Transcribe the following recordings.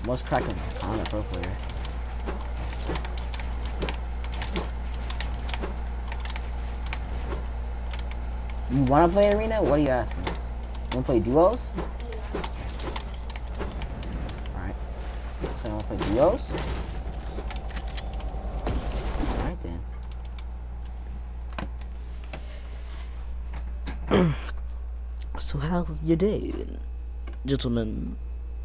Most cracking on a pro player. You wanna play arena? What are you asking? You wanna play duos? Alright. So you wanna play duos? Alright then. So how's your day, gentlemen?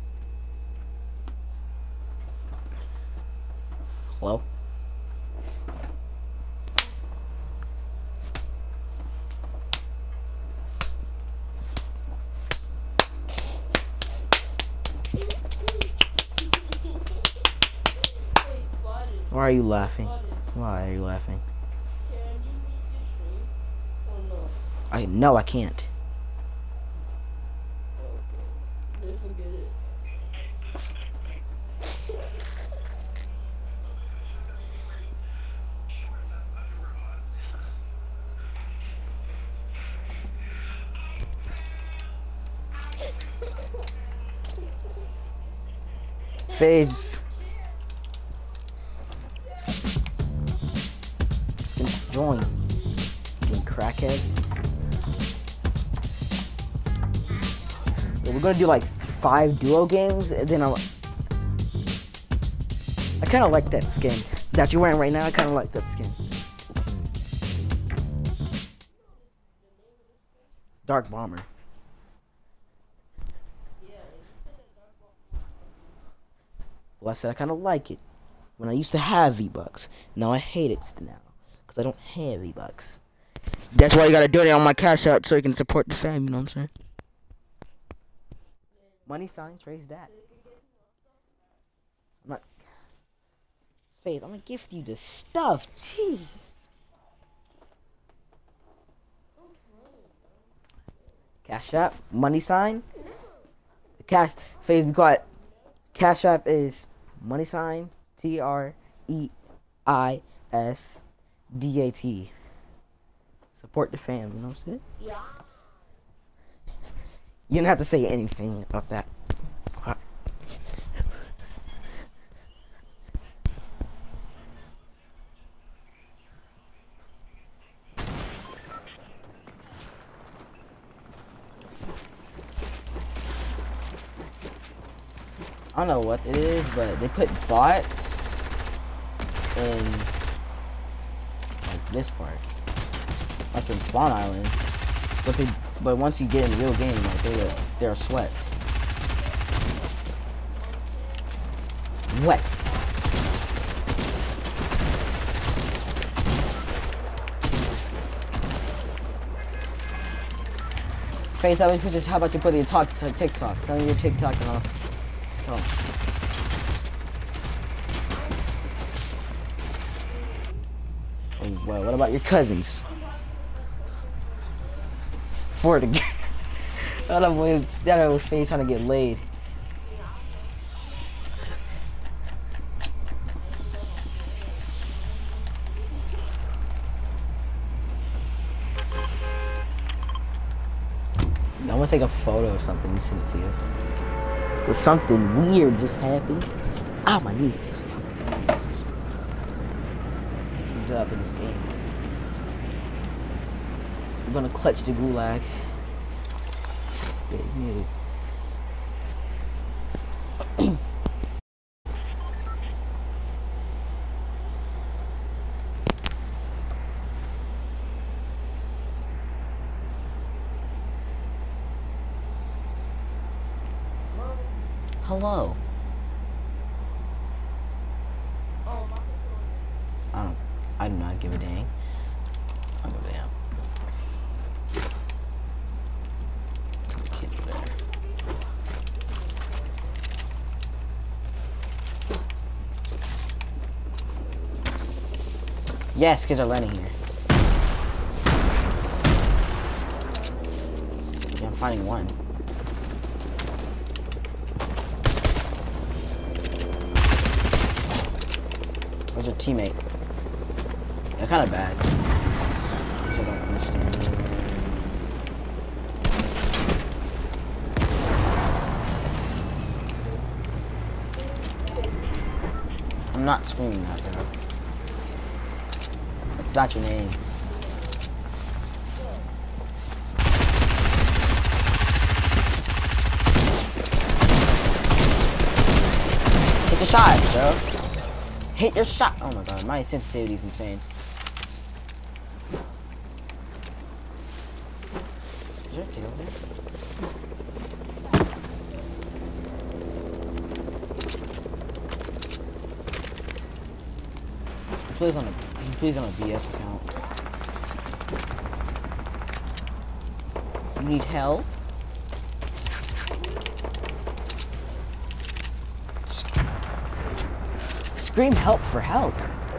Hello? Why are you laughing? Why are you laughing? No, I can't. FaZe. Join. You crackhead. Yeah, we're gonna do like 5 duo games, and then I kind of like that skin that you're wearing right now. I kind of like that skin. Dark Bomber. Well, I said I kind of like it when I used to have V-Bucks. Now I hate it now because I don't have V-Bucks. That's why you gotta donate on my Cash App so you can support the fam. You know what I'm saying? Money sign Trace that. I'm not. FaZe, I'm gonna gift you the stuff. Jeez. Cash App, money sign. Cash FaZe, we got Cash App is money sign TREISDAT. Support the fam, you know what I'm saying? Yeah. You don't have to say anything about that. I don't know what it is, but they put bots in like this part, like in Spawn Island. But once you get in the real game, like they're sweat. Wet. FaZe, how about you put your TikTok? Tell me your TikTok and I'll. Oh. Well, what about your cousins? For the that was FaZe trying to get laid. I'm gonna take a photo or something and send it to you. Cause something weird just happened. Ah, my knee. Up in this game. We're gonna clutch the gulag. Hello. I do not give a dang. I don't give a damn. Kid there. Yes, kids are landing here. Yeah, I'm finding one. Where's your teammate? They're kind of bad. Which I don't understand. I'm not screaming that, bro. It's not your name. Hit your shots, bro. Hit your shot. Oh my god, my sensitivity is insane. Is there a kid over there? He plays on a VS account. You need help? Scream help for help.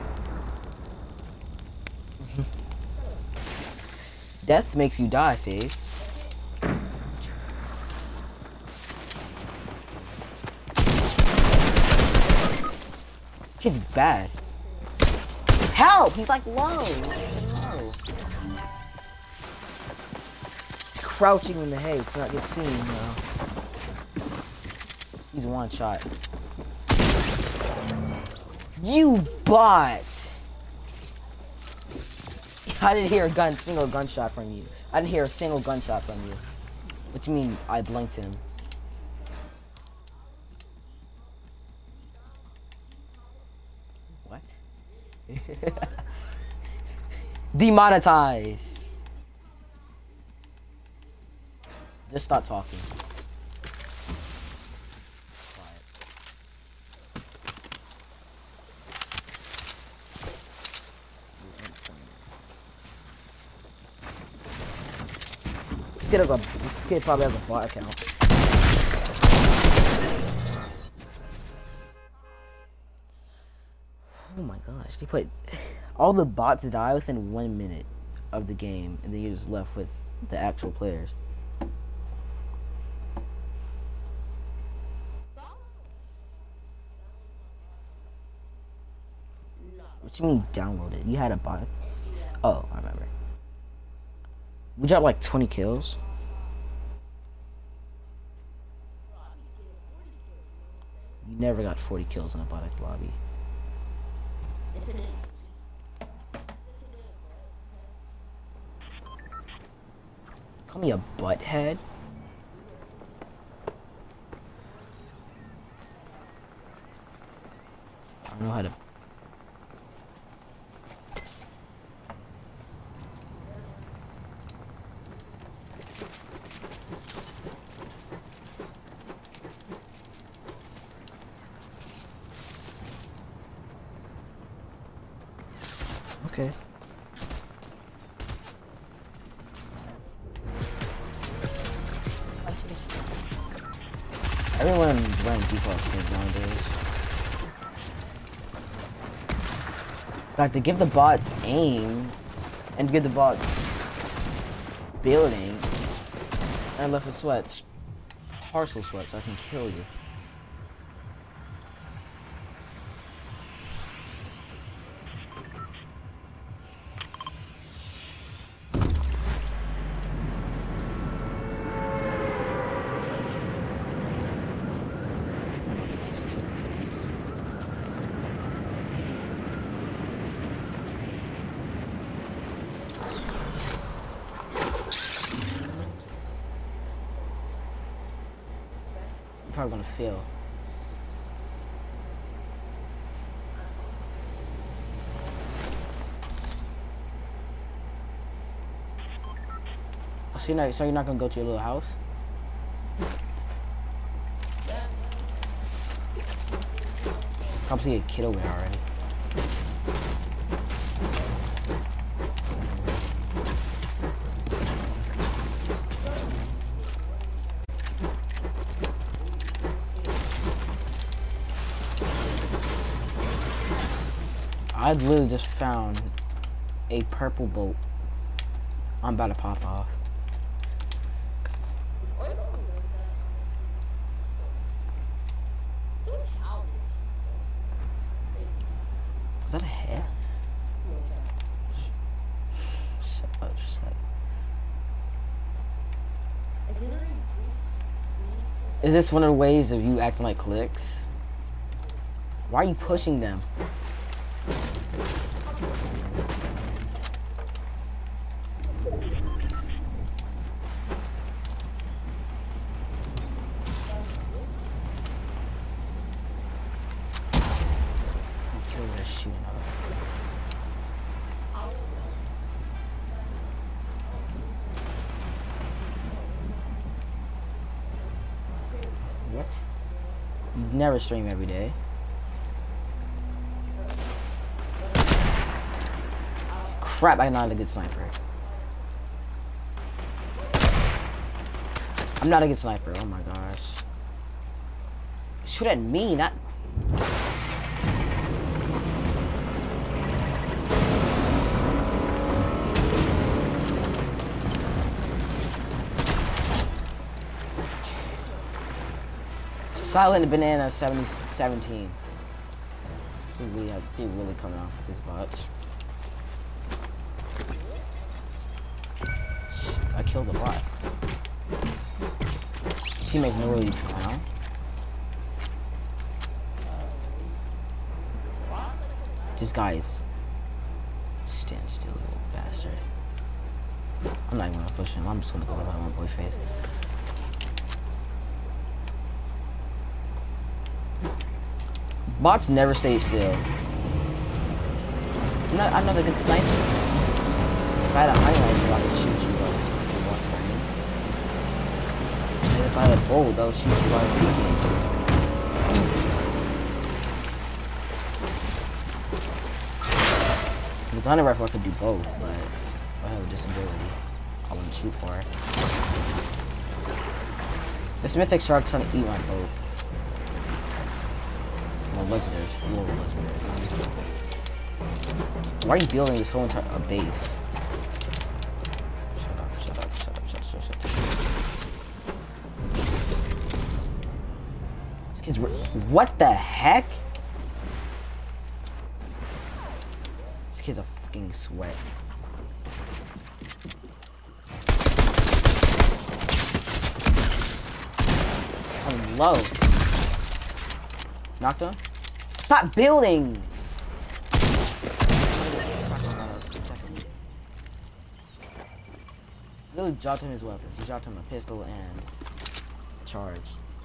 Death makes you die, FaZe. This kid's bad. Help! He's like low. He's crouching in the hay to not get seen now. He's one shot. You bot! I didn't hear a single gunshot from you. I didn't hear a single gunshot from you. What do you mean I blinked him? What? Demonetized. Just stop talking. Quiet. This kid probably has a bot account. Oh my gosh, they put all the bots die within 1 minute of the game, and then you're just left with the actual players. What you mean downloaded? You had a bot? Oh, I remember. We dropped like 20 kills. You never got 40 kills in a bot lobby. Call me a butthead? I don't know how to... Okay. Everyone wearing default skins nowadays. Like, to give the bots aim and give the bots building, and left with sweats, partial sweats, I can kill you. Probably gonna fail. So you're not gonna go to your little house? Probably see a kid over there already. I literally just found a purple boat. I'm about to pop off. Is that a head? Shut up, shut up. Is this one of the ways of you acting like clicks? Why are you pushing them? Kill that shooting up. What? You never stream every day. Crap, I'm not a good sniper. I'm not a good sniper, oh my gosh. Shoot at me, not... Silent Banana 17. They really coming off with these bots. Shit, I killed the bot. Teammates know where you clown. This guy is stand still, little bastard. I'm not even gonna push him. I'm just gonna go with my own boy face. Bots never stay still. I'm not a good sniper. If I had a highlight, I would shoot you while you're walking. And if I had a bolt, I would shoot you while you're peeking. With hunter rifle, I could do both, but if I have a disability, I wouldn't shoot for it. The Mythic Shark's trying to eat my boat. Legendaries. Why are you building this whole entire base? Shut up. This kid's what the heck? This kid's a fucking sweat. I'm low. Knocked him? Stop building! Literally dropped him his weapons. He dropped him a pistol and a charge.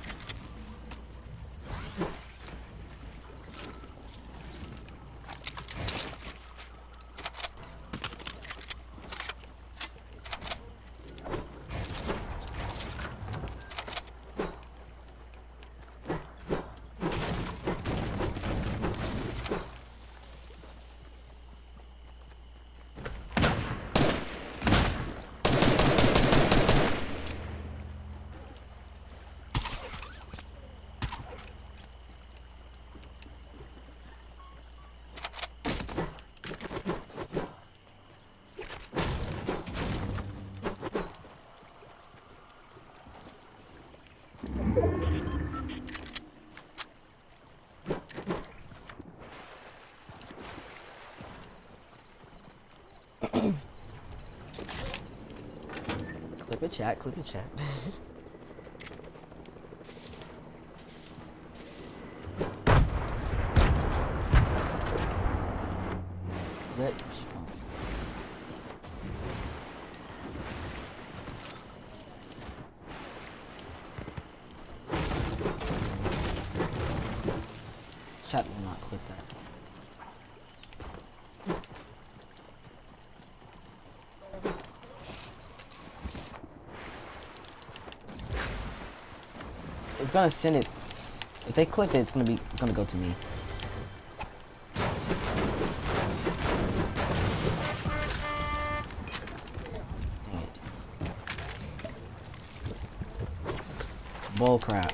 Clip a chat. Chat will not clip that. It's gonna send it. If they click it, it's gonna go to me. Dang it. Bull crap.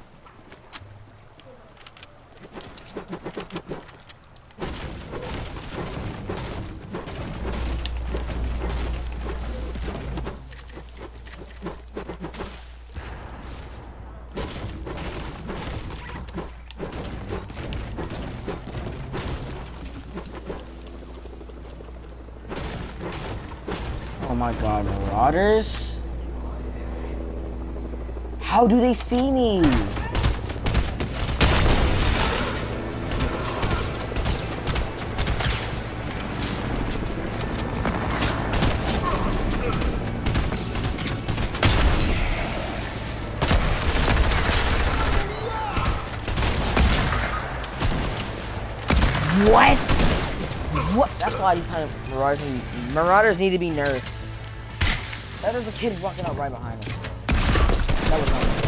Oh my god, marauders? How do they see me? What? What? That's why these kind of Marauders need to be nerfed. That is a kid walking up right behind him. That was not fun.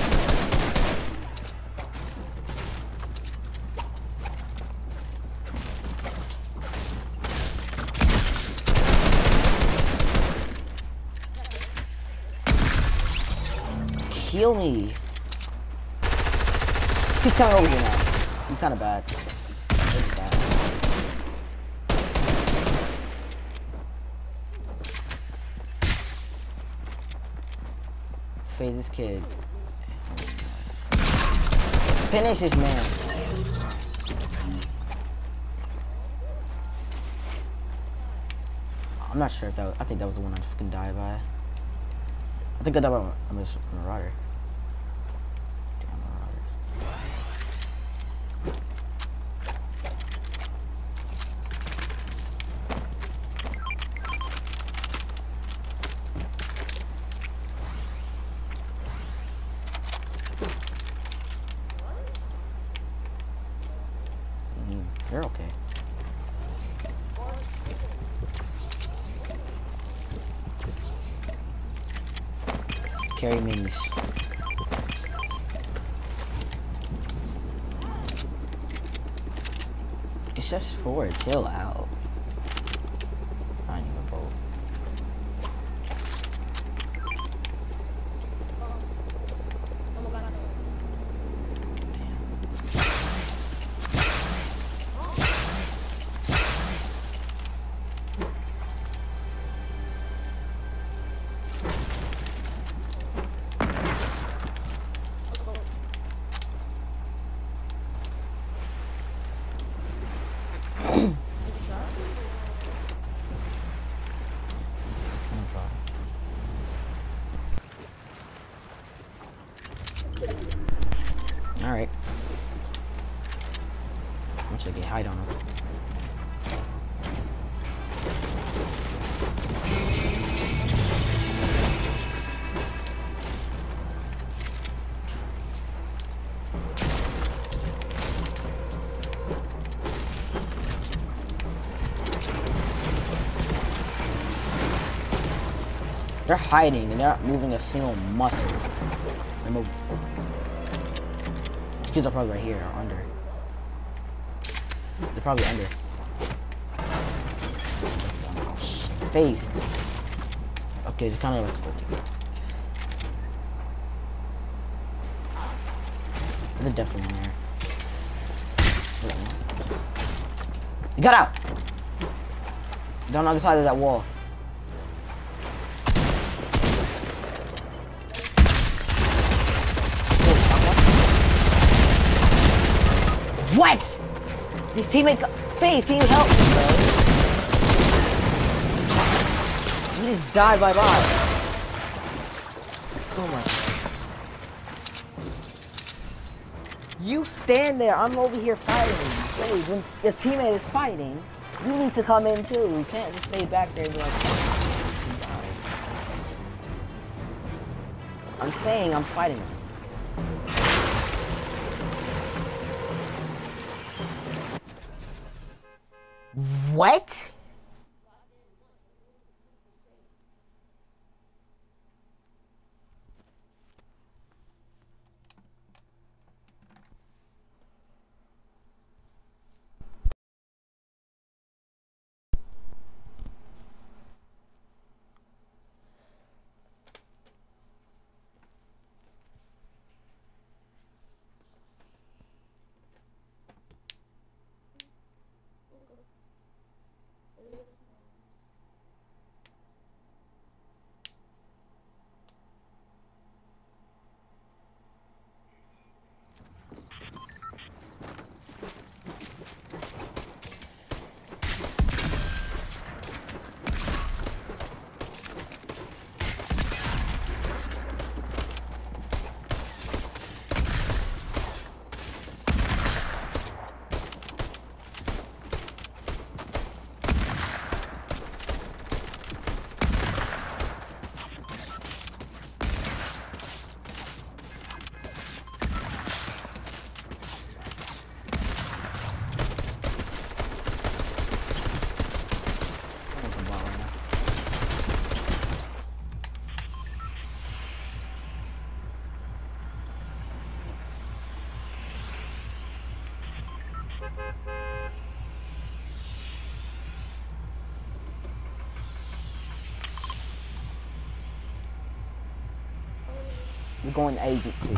Heal me. He's coming over here now. He's kind of bad. It's bad. Phase this kid. Finish this man. I'm not sure if that was, I think that was the one I fucking died by. I think I died by a Marauder. Damn Marauders. You're okay. Carry minis. It's just 4. Chill out. I need a boat. Alright. I'm just gonna get hide on him. They're hiding and they're not moving a single muscle. They're moving. These kids are probably right here or under. They're probably under. Face. Okay, they're kind of like. They're definitely in there. You got out! They're on the other side of that wall. What? His teammate Face, can you help me, bro? He just died by bots. Oh my God. You stand there, I'm over here fighting. Please, when your teammate is fighting, you need to come in too. You can't just stay back there and be like, I'm saying I'm fighting him. What? We're going to agency.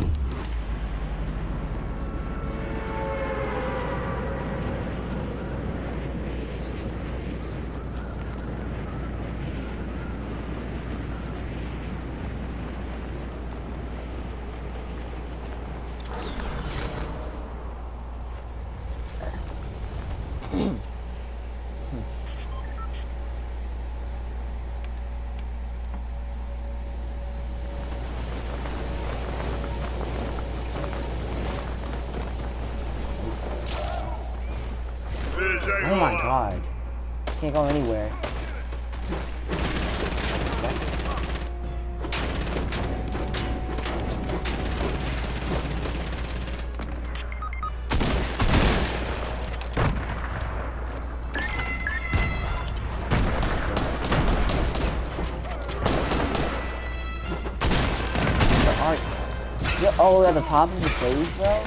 Oh my god. Can't go anywhere. You're all at the top of the phase, bro?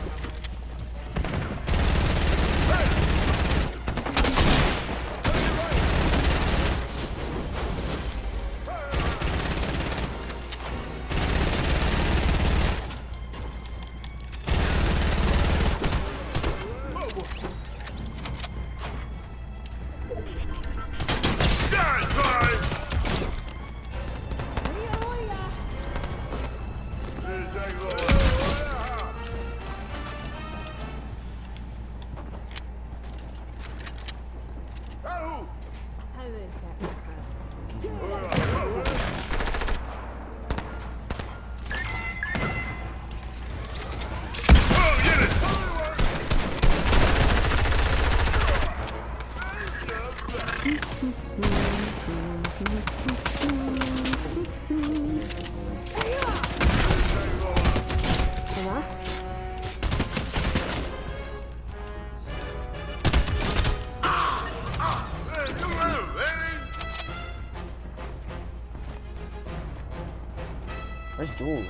Where's Jules?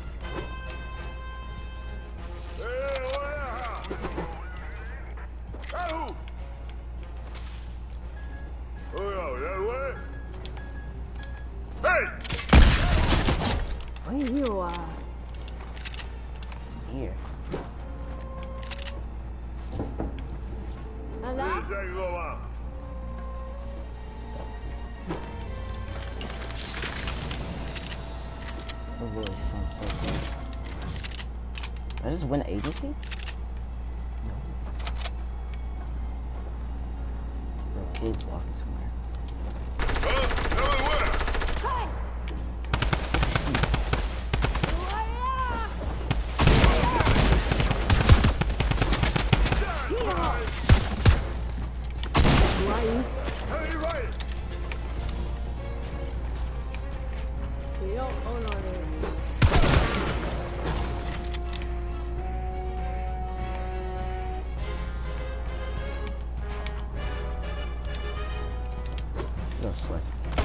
Here. Oh boy, this sounds so good. Did I just win agency? No. Bro, kid's walking somewhere. No sweat.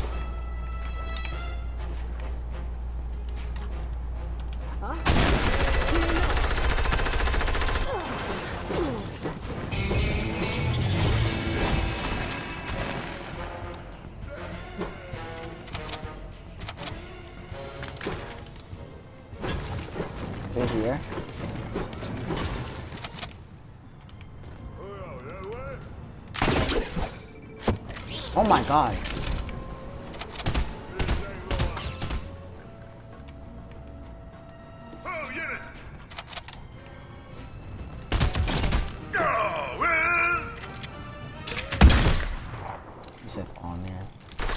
Huh? They're here. Oh my god. He said, oh man.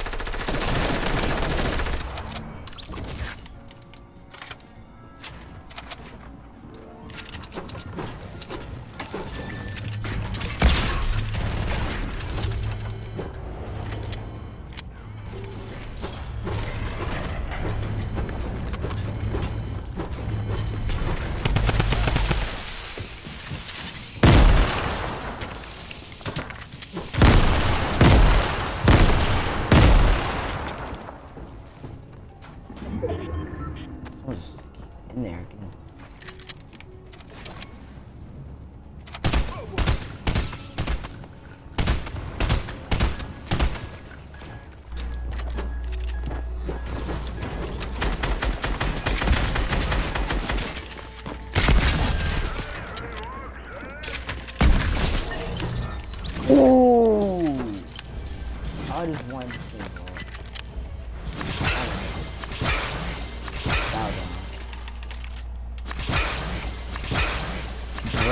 Someone's in there again.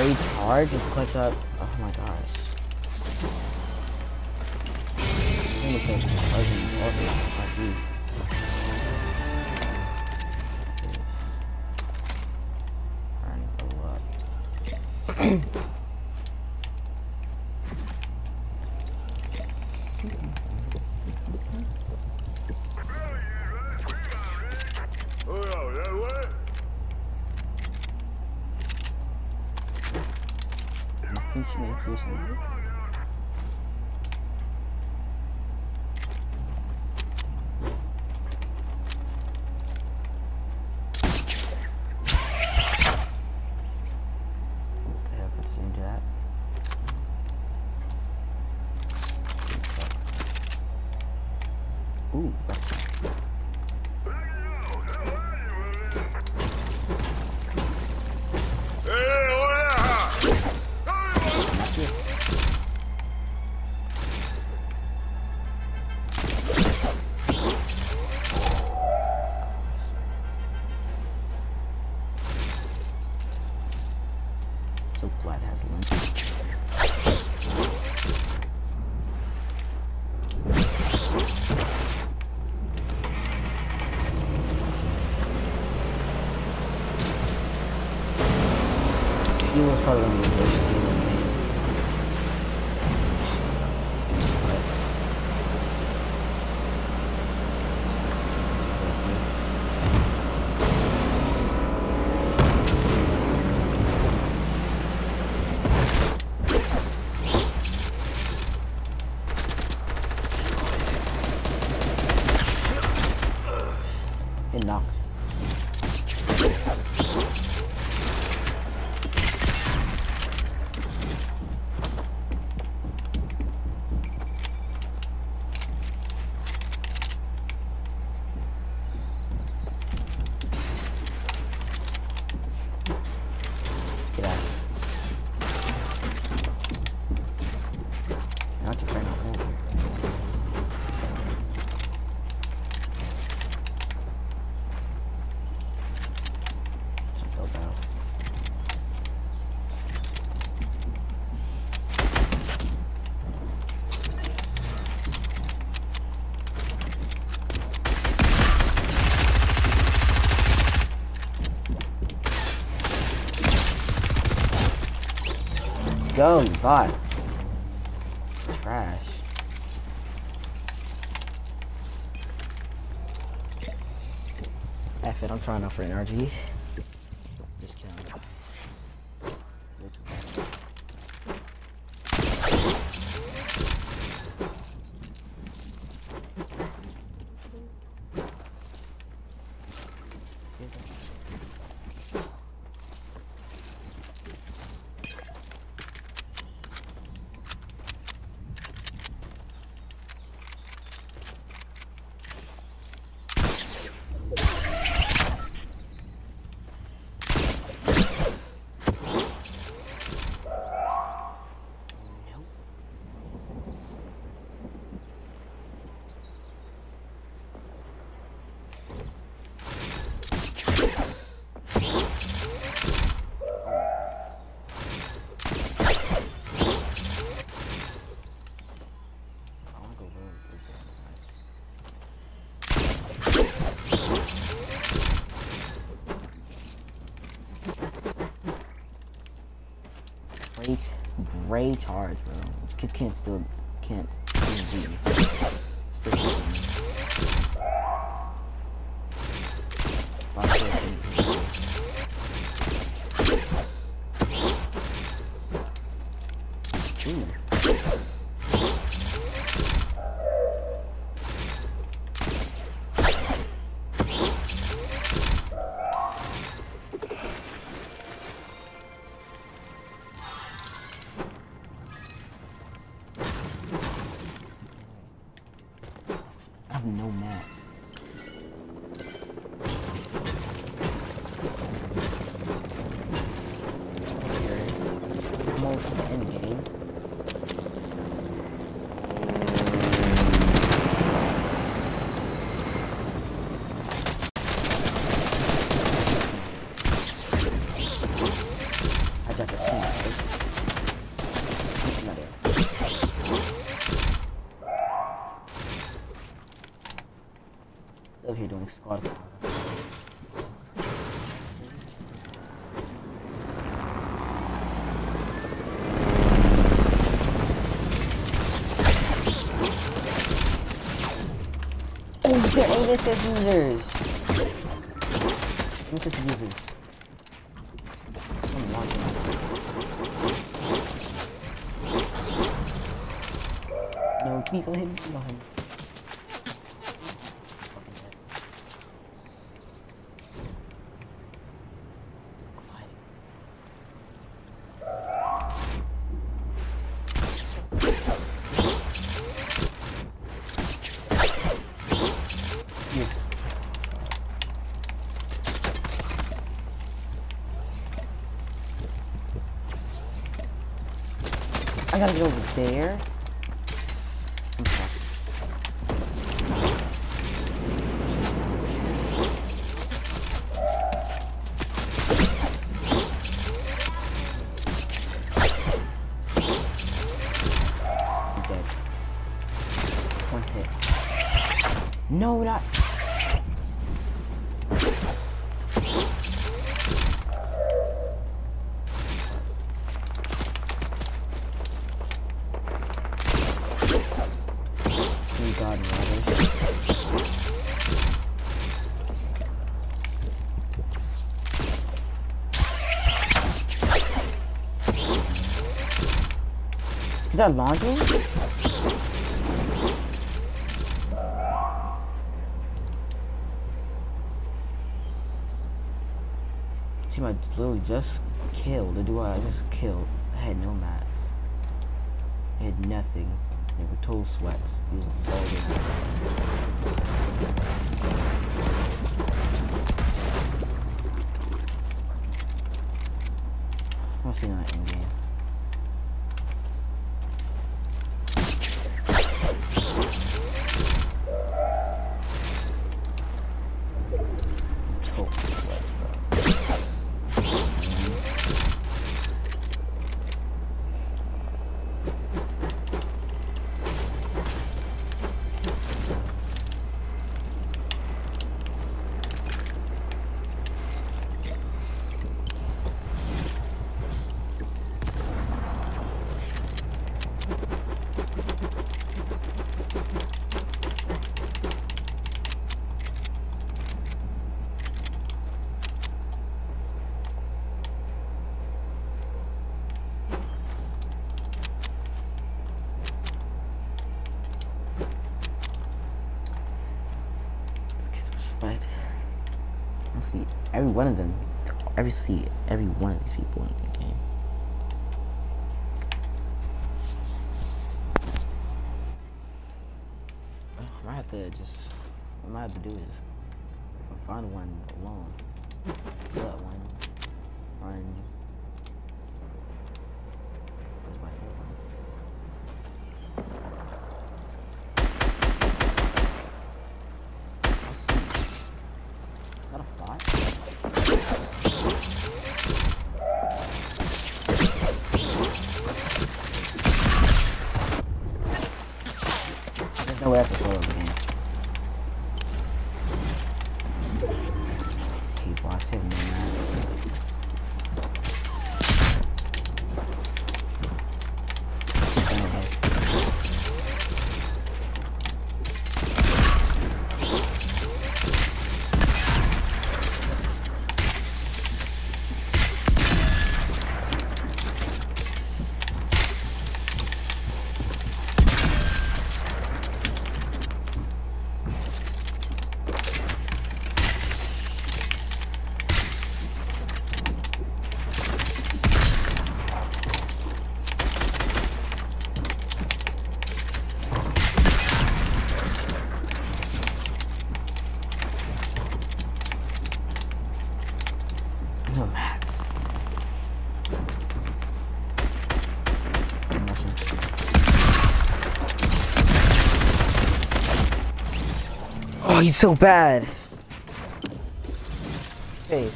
rage hard, just clutch up. Oh my gosh. I think it's like like you. Trying to go up. Ooh. So glad it has lunch. He was probably one of the worst games in the game. It knocked. Get out. Not your friend. Go, you bot. Trash. F it, I'm trying out for NRG. Just kidding. Great charge, bro. This kid can't beat me. Still beat me. Ooh. I have no map. Almost the end game. I got the team. squad car. Oh, they're aim assist users. Aim assist users. I'm launching. No, please don't hit me. Please don't hit me. I gotta get over there. I'm sorry. I'm dead. One hit. No, not. God, rubbish. Is that launching? Team I literally just killed. The dude I just killed. I had no mats. I had nothing. They were total sweats. He was balding. I'm seeing that in game. Total sweats, bro. But I see every one of them. Every one of these people in the game. I might have to just. What I might have to do is, if I find one alone, kill that one, run. Where's my other one? No way that's a solo game. Okay, boss, hit me, man. No mats. Oh, he's so bad. Hey.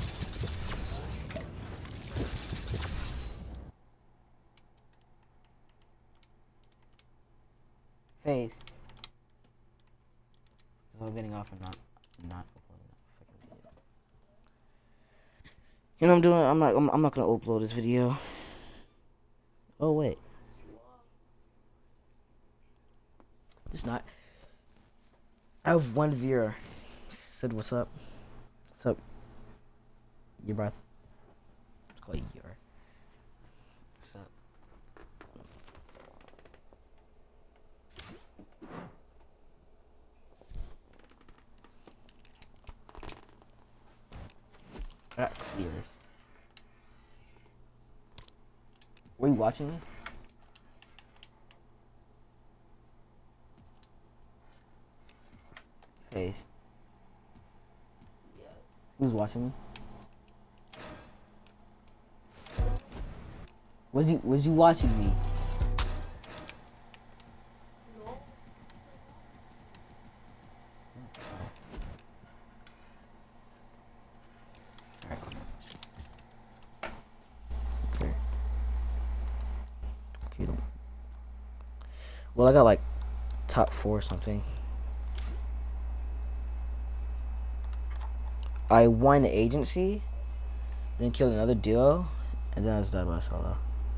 Phase. Is I'm getting off or not? Not. You know what I'm doing? I'm not gonna upload this video. Oh wait. It's not. I have one viewer. Said what's up? What's up? Your breath. Let's call you your. What's up? Viewers. Were you watching me? Face. Who's watching me? Was you watching me? Okay, don't. Well, I got like top 4 or something. I won the agency, then killed another duo, and then I was died by solo.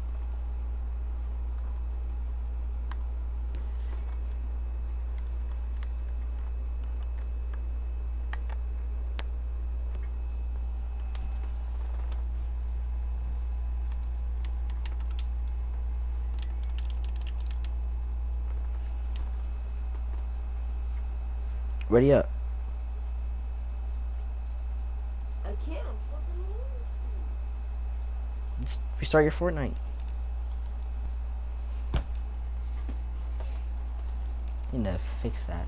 Ready up. I can't. Just restart your Fortnite. You need to fix that.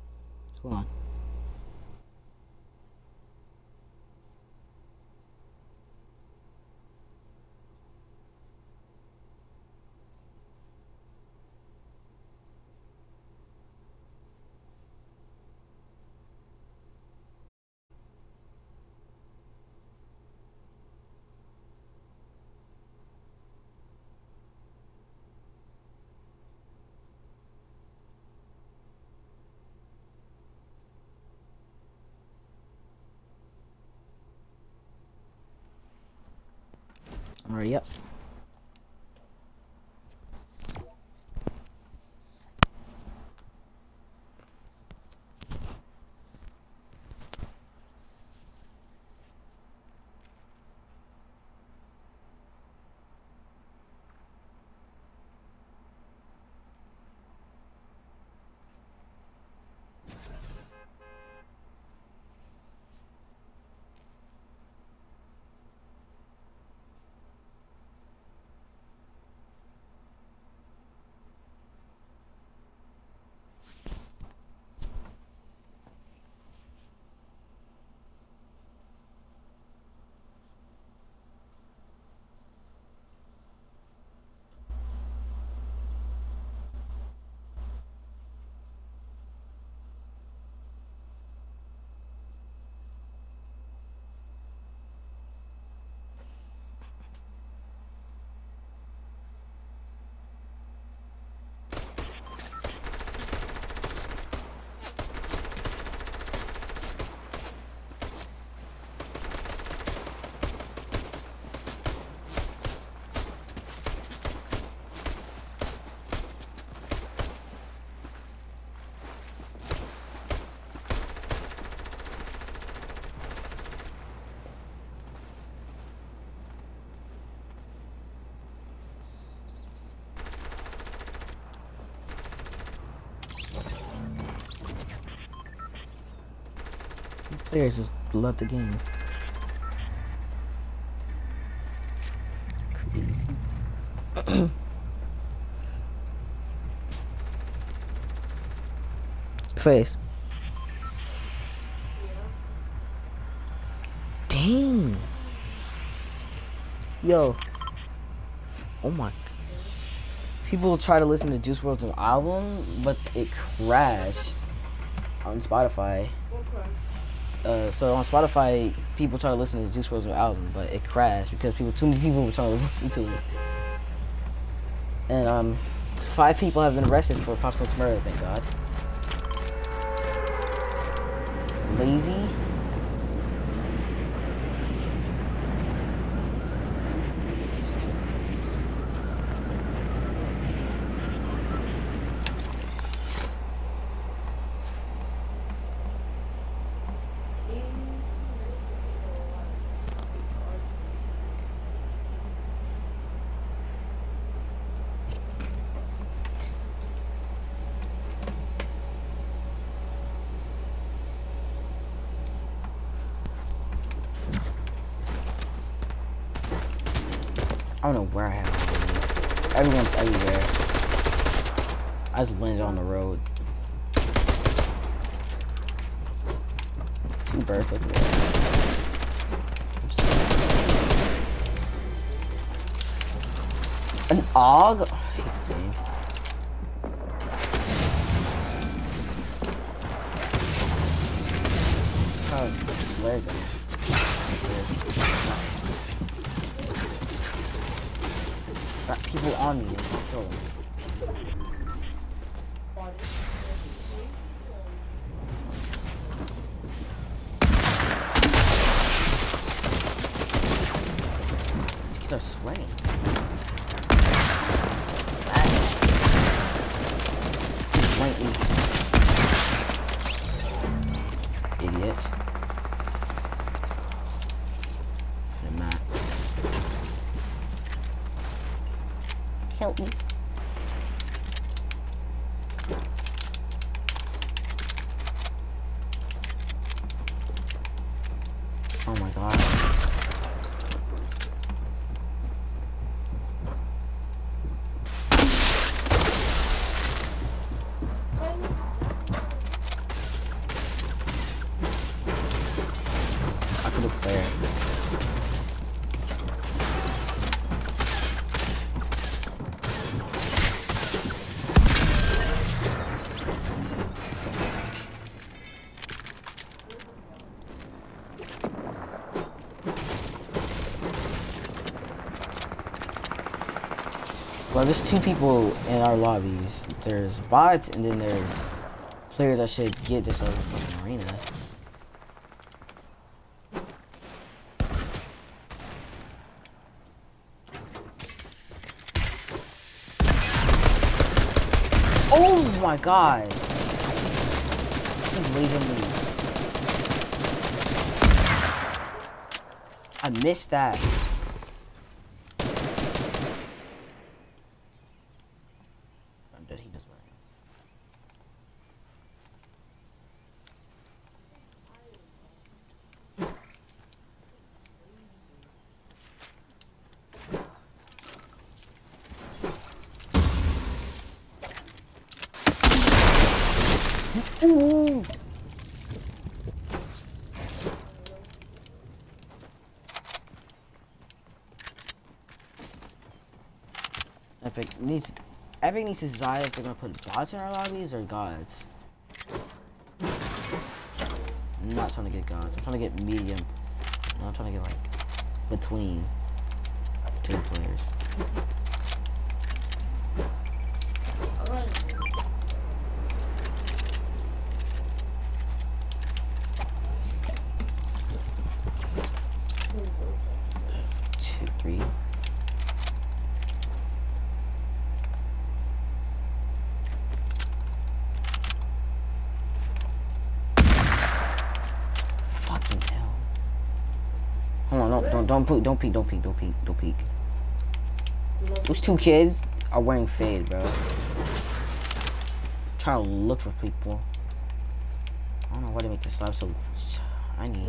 Hold on. Alright, yep. Players just love the game. Crazy. Face. Dang. Yo. Oh my. People try to listen to Juice WRLD's album, but it crashed on Spotify. So on Spotify, people try to listen to Juice WRLD's album, but it crashed because too many people were trying to listen to it. And 5 people have been arrested for Pop Smoke's murder. Thank God. Lazy. I don't know where I have everyone's everywhere. I just landed on the road. 2 birds, let's go. An AUG? Oh, I hate this game. Oh, flare gun. Got people on me and kill them. These kids are sweating. Slightly. Idiot. The mats. Help me. Oh my God. I could have flared. Well, there's 2 people in our lobbies. There's bots, and then there's players that should get this over fucking arena. Oh my god. He's laser me. I missed that. I'm dead. He doesn't. Ooh. Epic needs to decide if they're gonna put bots in our lobbies or gods. I'm not trying to get gods. I'm trying to get medium. No, I'm trying to get like between two players. Don't peek. Those two kids are wearing fade, bro. Trying to look for people. I don't know why they make this live so shiny.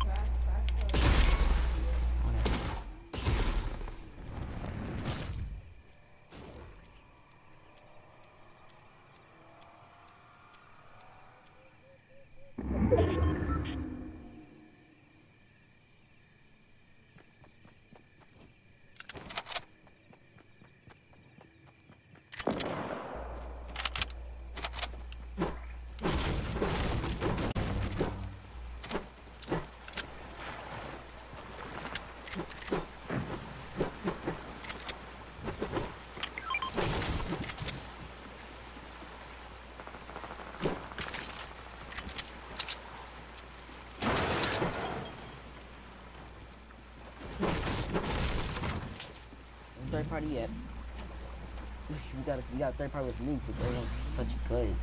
Third party yet. We got a third party with me because they're so good.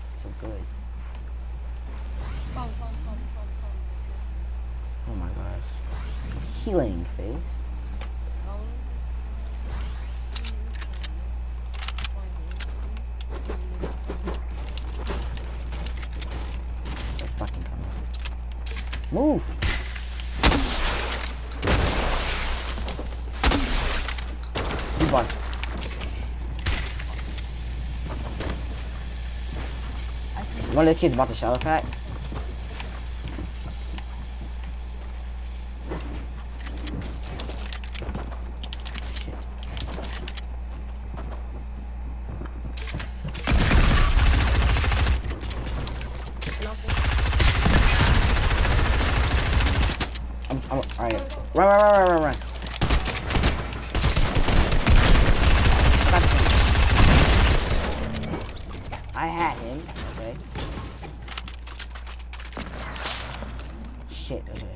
Oh my gosh. Healing face. They're fucking coming. Move! One. One of the kids bought the shadow pack. Shit. I'm alright. Run. I had him, okay. Shit, okay.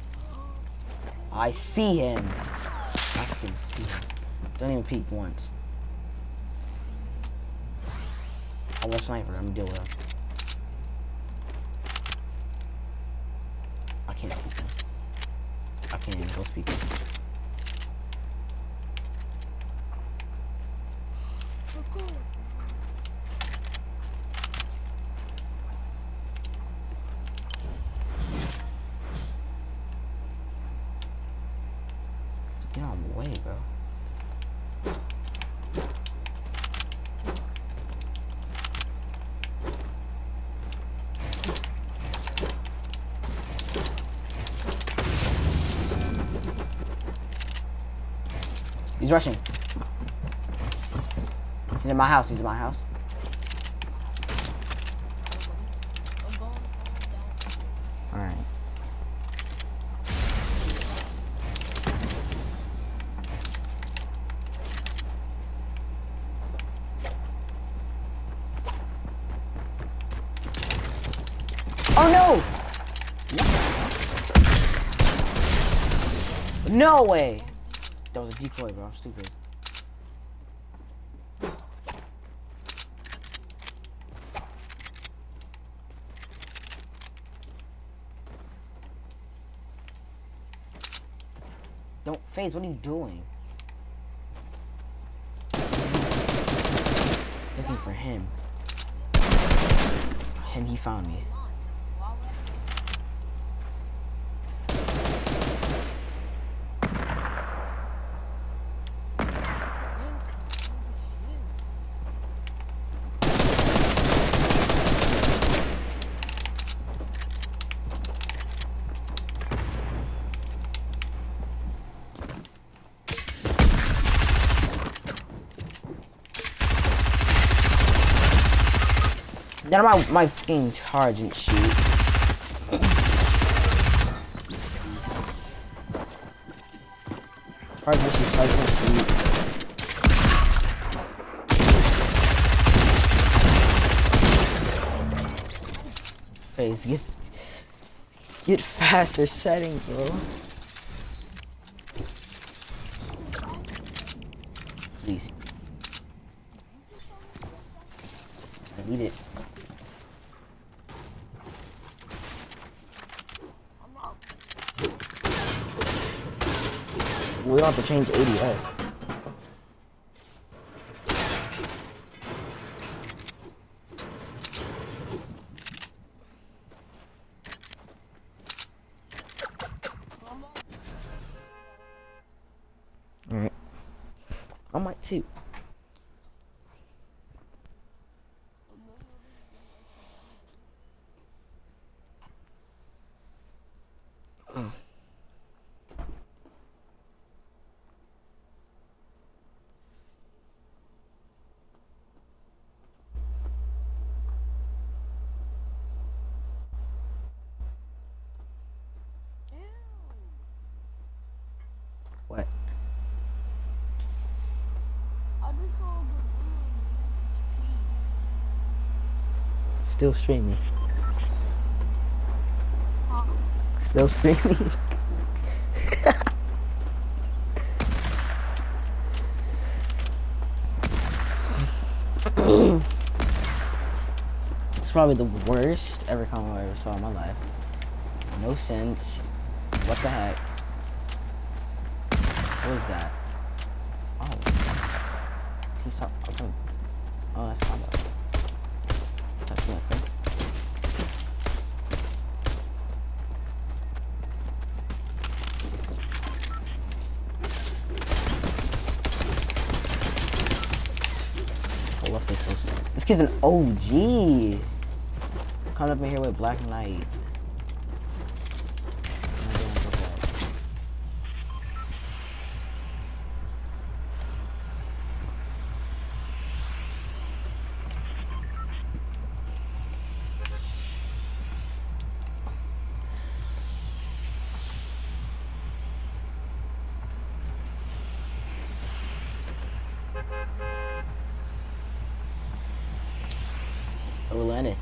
I see him. I can see him. Don't even peek once. I was a sniper, I'm gonna deal with him. I can't peek him. I can't even go speak him. Get out of the way, bro. He's rushing. He's in my house. Alright. Oh no! No way! That was a decoy, bro. I'm stupid. Don't phase. What are you doing? Looking for him. And he found me. Then my fucking charge and shoot. Charge this and charge and shoot. Phase, get faster settings, bro. Please. I need it. We don't have to change ADS. Alright. I might too. What? Still streaming. Still streaming. It's probably the worst ever comment I ever saw in my life. No sense. What the heck? What is that? Oh. Can you stop? Okay. Oh, that's not that. That's my friend. I love this. This kid's an OG. Coming up in here with Black Knight. We're landing.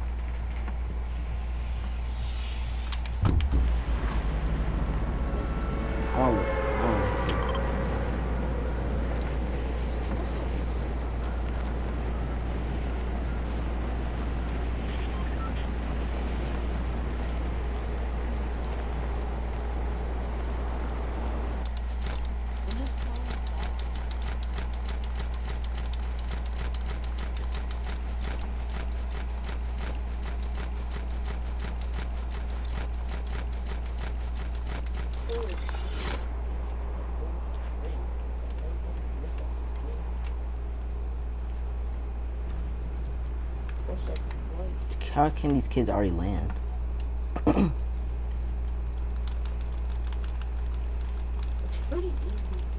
How can these kids already land? It's pretty easy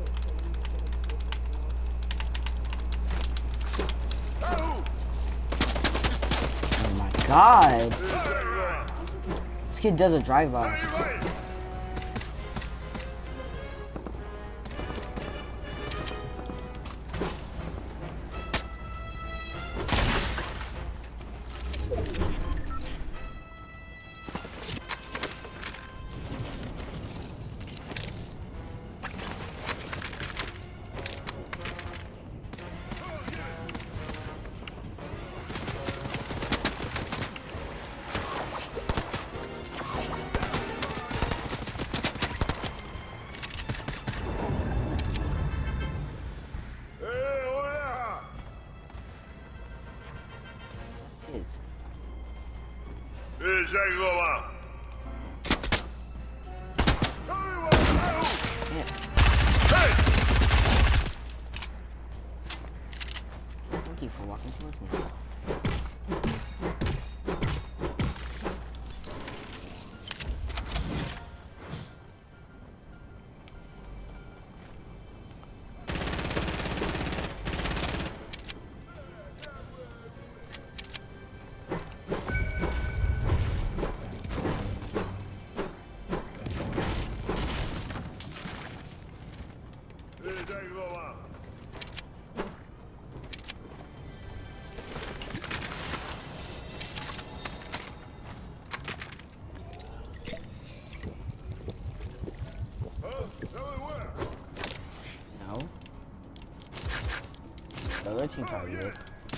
Oh my god! This kid does a drive-by. Yeah. Thank you for walking towards me. No. The other team targeted.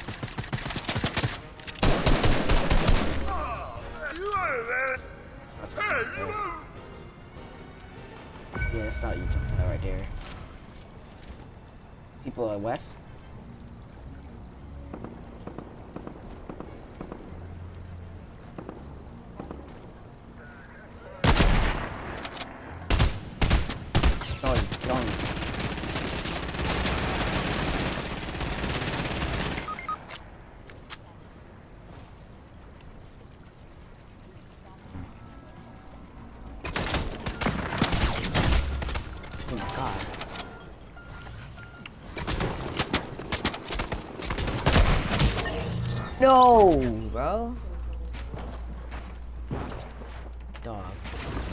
Yeah, it's not you jumping out right there. People at west. Going. Oh my god. No, bro. Dog.